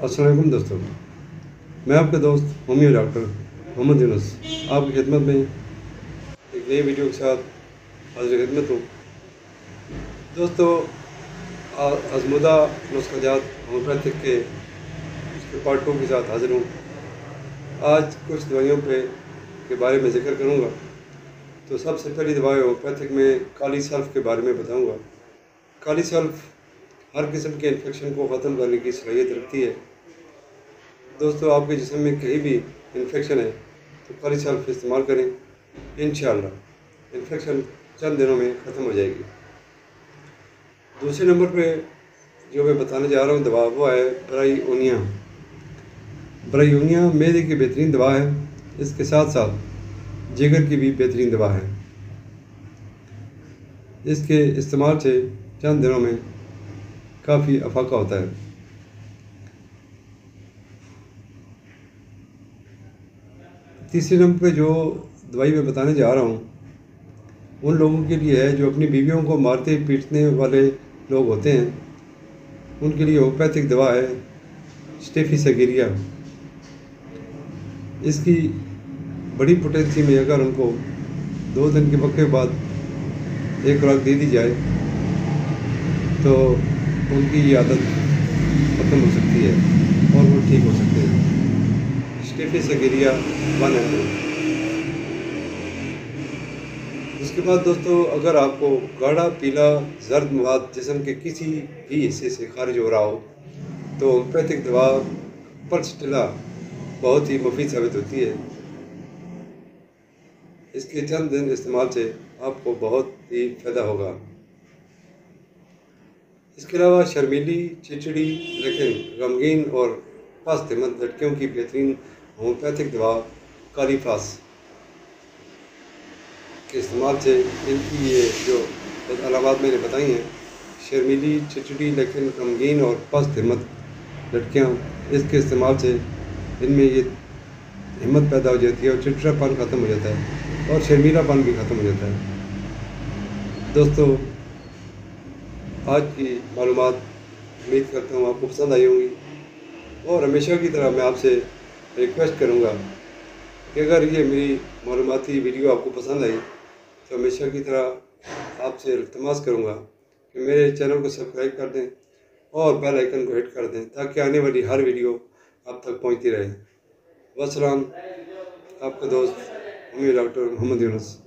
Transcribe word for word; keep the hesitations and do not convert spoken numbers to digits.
السلام علیکم دوستوں، میں آپ کا دوست ہومیو ڈاکٹر محمد یونس آپ کی خدمت میں ایک نئی ویڈیو کے ساتھ حاضر خدمت ہوں۔ دوستو، آزمودہ نسخہ جات ہومیوپیتھک کے اس کے پارٹ ٹو کے ساتھ حاضر ہوں۔ آج کچھ دوائیوں پہ کے بارے میں ذکر کروں گا۔ تو سب سے پہلی دوا ہومیوپیتھک میں کالی سلف کے بارے میں بتاؤں گا۔ کالی سلف ہر قسم کے انفیکشن کو ختم کرنے کی صلاحیت رکھتی ہے۔ دوستو، آپ کے جسم میں کہیں بھی انفیکشن ہے تو کالی سلف استعمال کریں، انشاءاللہ انفیکشن چند دنوں میں ختم ہو جائے گی۔ دوسرے نمبر پہ جو میں بتانے جا رہا ہوں دوا وہ ہے برائی اونیا۔ برائی اونیا معدے کی بہترین دوا ہے، اس کے ساتھ ساتھ جگر کی بھی بہترین دوا ہے۔ اس کے استعمال سے چند دنوں میں کافی افاقہ ہوتا ہے۔ تیسرے نمبر پہ جو دوائی میں بتانے جا رہا ہوں ان لوگوں کے لیے ہے جو اپنی بیویوں کو مارتے پیٹنے والے لوگ ہوتے ہیں، ان کے لیے ہومیوپیتھک دوا ہے اسٹیفی سیگیریا۔ اس کی بڑی پوٹینسی میں اگر ان کو دو دن کے وقفے بعد ایک خوراک دے دی جائے تو ان کی یہ عادت ختم ہو سکتی ہے اور وہ ٹھیک ہو سکتے ہیں۔ اسٹیفی سیگیریا ون ایم ایل۔ اس کے بعد دوستو، اگر آپ کو گاڑھا پیلا زرد مواد جسم کے کسی بھی حصے سے خارج ہو رہا ہو تو ہومیوپیتھک دوا پلسٹلا بہت ہی مفید ثابت ہوتی ہے۔ اس کے چند دن استعمال سے آپ کو بہت ہی فائدہ ہوگا۔ اس کے علاوہ شرمیلی، چچڑی لیکن غمگین اور پست ہمت لڑکیوں کی بہترین ہومیوپیتھک دوا کالی فاس کے استعمال سے ان کی یہ جو علامات میں نے بتائی ہیں، شرمیلی، چچڑی لیکن غمگین اور پست ہمت لڑکیاں، اس کے استعمال سے ان میں یہ ہمت پیدا ہو جاتی ہے اور چڑچڑا پن ختم ہو جاتا ہے اور شرمیلا پن بھی ختم ہو جاتا ہے۔ دوستو، آج کی معلومات امید کرتا ہوں آپ کو پسند آئی ہوں گی، اور ہمیشہ کی طرح میں آپ سے ریکویسٹ کروں گا کہ اگر یہ میری معلوماتی ویڈیو آپ کو پسند آئی تو ہمیشہ کی طرح آپ سے التماس کروں گا کہ میرے چینل کو سبسکرائب کر دیں اور بیل آئیکن کو ہٹ کر دیں تاکہ آنے والی ہر ویڈیو آپ تک پہنچتی رہے۔ والسلام، آپ کا دوست ہومیو ڈاکٹر محمد یونس۔